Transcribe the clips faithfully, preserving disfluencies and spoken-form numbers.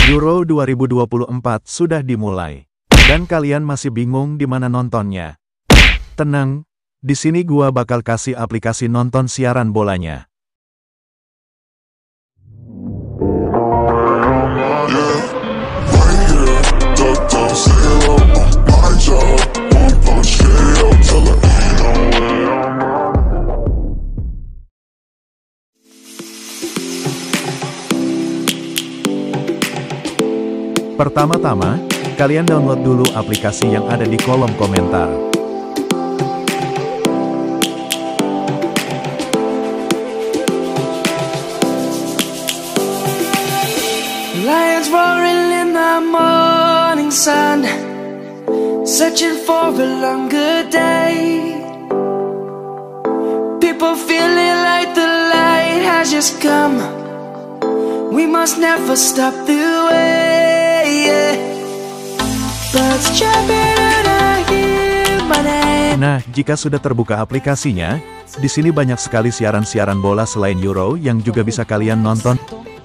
Euro dua ribu dua puluh empat sudah dimulai. Dan kalian masih bingung di mana nontonnya? Tenang, di sini gua bakal kasih aplikasi nonton siaran bolanya. Pertama-tama, kalian download dulu aplikasi yang ada di kolom komentar. Lions roaring in the morning sun, searching for a longer day. People feeling like the light has just come. We must never stop the way. Nah, jika sudah terbuka aplikasinya, di sini banyak sekali siaran-siaran bola selain Euro yang juga bisa kalian nonton.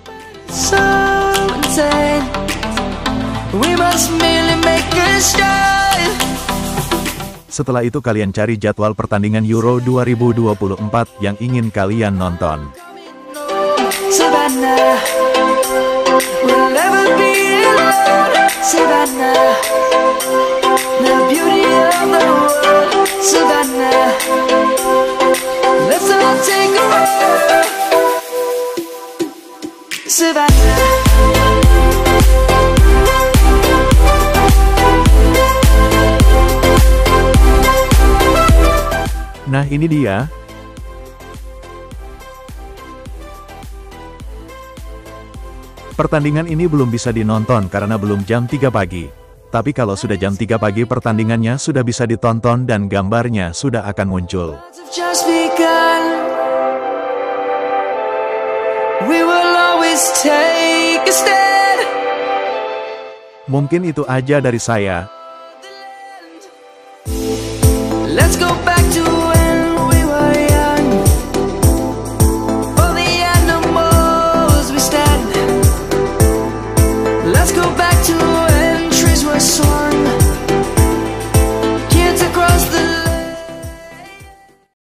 Setelah itu kalian cari jadwal pertandingan Euro dua ribu dua puluh empat yang ingin kalian nonton. Savannah, we'll never be alone. Savannah, the beauty of the world. Savannah, let's all take a ride. Savannah. Nah, ini dia. Pertandingan ini belum bisa dinonton karena belum jam tiga pagi. Tapi kalau sudah jam tiga pagi pertandingannya sudah bisa ditonton dan gambarnya sudah akan muncul. Mungkin itu aja dari saya. Let's go back.